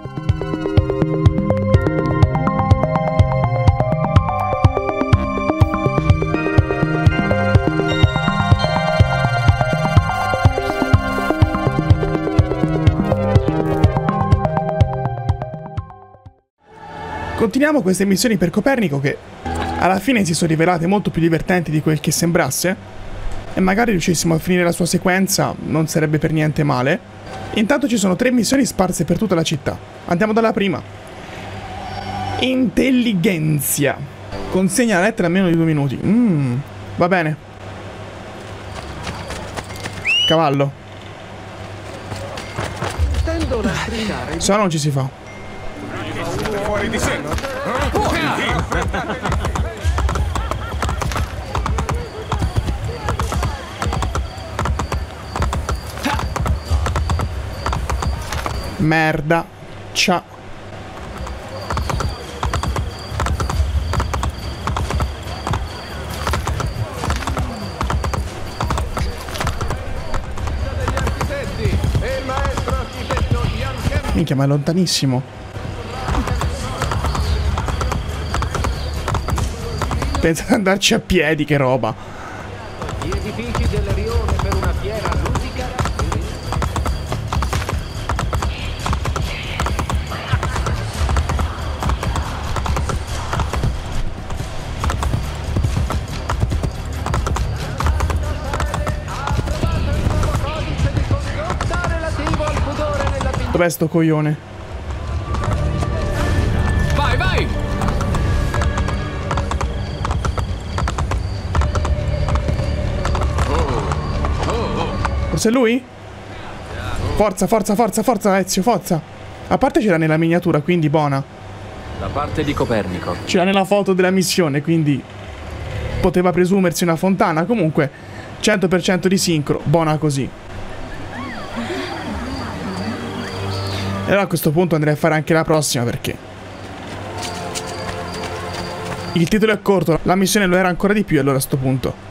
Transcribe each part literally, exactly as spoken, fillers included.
Continuiamo queste missioni per Copernico che alla fine si sono rivelate molto più divertenti di quel che sembrasse e magari riuscissimo a finire la sua sequenza non sarebbe per niente male. Intanto ci sono tre missioni sparse per tutta la città. Andiamo dalla prima. Intelligenzia. Consegna la lettera in meno di due minuti. Mmm, va bene. Cavallo. Se no non ci si fa. Fuori di sé, no? Merda. Ciao. Minchia, ma è lontanissimo. Pensa ad andarci a piedi, che roba. Gli edifici del rione per una fiera ludica. Dov'è sto coglione? Vai, vai! Forse è lui? Forza, forza, forza, forza, Ezio, forza. A parte c'era nella miniatura, quindi buona. Da parte di Copernico. C'era nella foto della missione, quindi poteva presumersi una fontana. Comunque, cento per cento di sincro, buona così. E allora a questo punto andrei a fare anche la prossima, perché il titolo è corto, la missione lo era ancora di più, allora a sto punto.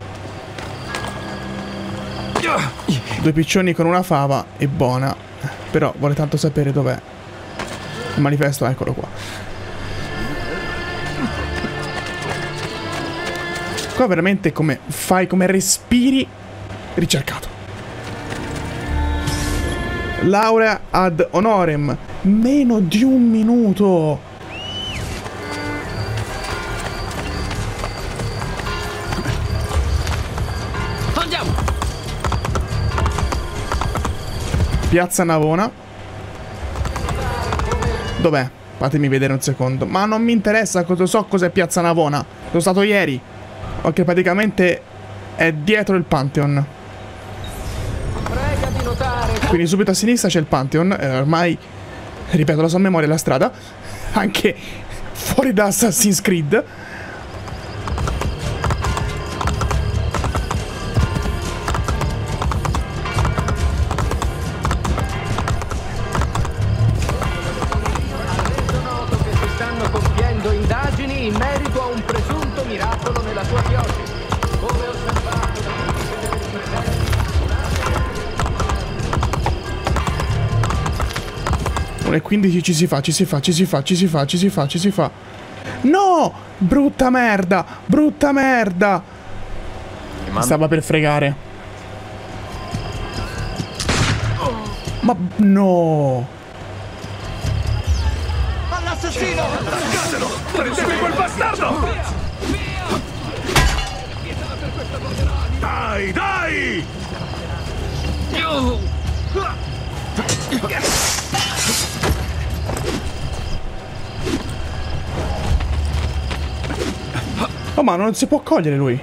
Due piccioni con una fava è buona. Però vuole tanto sapere dov'è il manifesto, eccolo qua. Qua veramente come fai, come respiri. Ricercato. Laurea ad honorem. Meno di un minuto. Piazza Navona. Dov'è? Fatemi vedere un secondo. Ma non mi interessa, cosa so cos'è Piazza Navona. Sono stato ieri. Ok, praticamente è dietro il Pantheon. Quindi subito a sinistra c'è il Pantheon. eh, Ormai, ripeto, la so a memoria la strada. Anche fuori da Assassin's Creed. E quindici ci si fa, ci si fa, ci si fa, ci si fa, ci si fa, ci si fa. No! Brutta merda! Brutta merda! Stava per fregare. Ma no! All'assassino! Lasciatelo! Prendete quel bastardo! Dai, dai! Oh, ma non si può cogliere lui.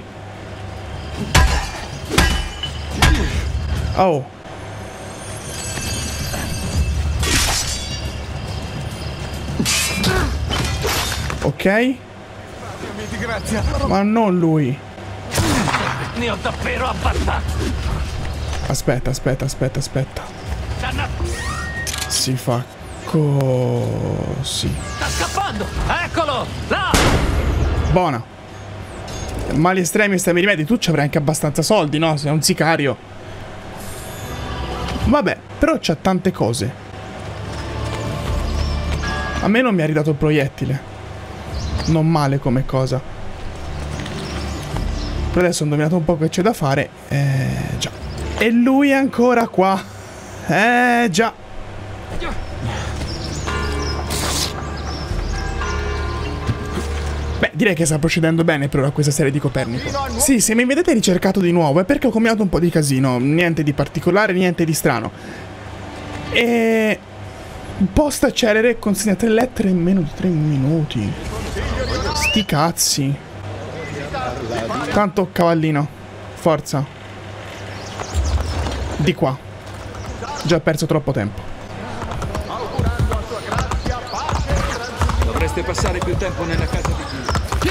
Oh. Ok. Ma non lui. Ne ho davvero abbastanza. Aspetta, aspetta, aspetta, aspetta. Si fa così. Sta scappando! Eccolo! Là! Buona. Mali estremi, estremi rimedi. Tu ci avrai anche abbastanza soldi, no? Sei un sicario. Vabbè, però c'ha tante cose. A me non mi ha ridato il proiettile. Non male come cosa. Per adesso ho indovinato un po' che c'è da fare. Eh, già. E lui è ancora qua. Eh, già. Beh, direi che sta procedendo bene per ora questa serie di Copernico. Sì, se mi vedete ricercato di nuovo è perché ho combinato un po' di casino. Niente di particolare, niente di strano. E... posta celere consegna tre lettere in meno di tre minuti. Sti cazzi. Tanto cavallino. Forza. Di qua. Già perso troppo tempo. Dovreste passare più tempo nella casa di Dio.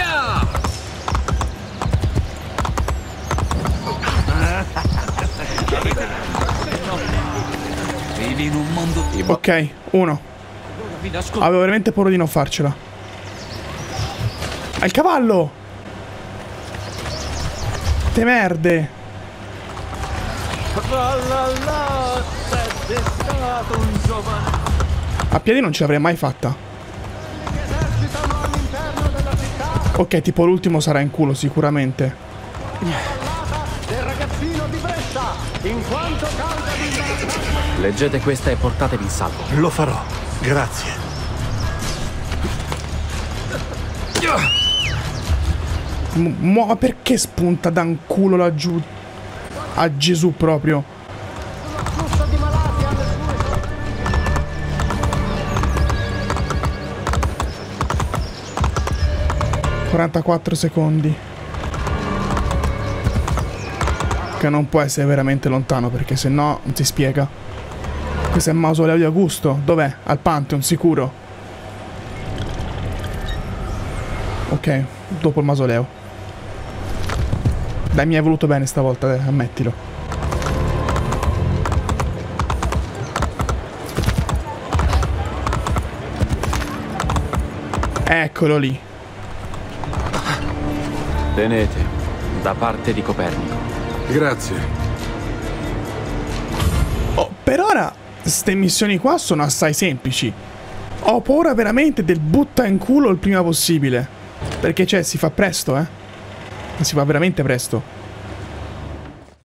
Vivi in un mondo di... Ok, uno. Avevo veramente paura di non farcela. Al cavallo! Te merde! A piedi non ce l'avrei mai fatta. Ok, tipo l'ultimo sarà in culo sicuramente. Leggete questa e portatevi in salvo. Lo farò. Grazie. M- ma perché spunta da un culo laggiù? A Gesù proprio. quarantaquattro secondi. Che non può essere veramente lontano perché se no non si spiega. Questo è il mausoleo di Augusto. Dov'è? Al Pantheon, sicuro. Ok, dopo il mausoleo. Dai, mi hai voluto bene stavolta, eh, ammettilo. Eccolo lì. Tenete, da parte di Copernico. Grazie. Oh, per ora, ste missioni qua sono assai semplici. Ho paura veramente del butta in culo il prima possibile. Perché, cioè, si fa presto, eh. Si fa veramente presto.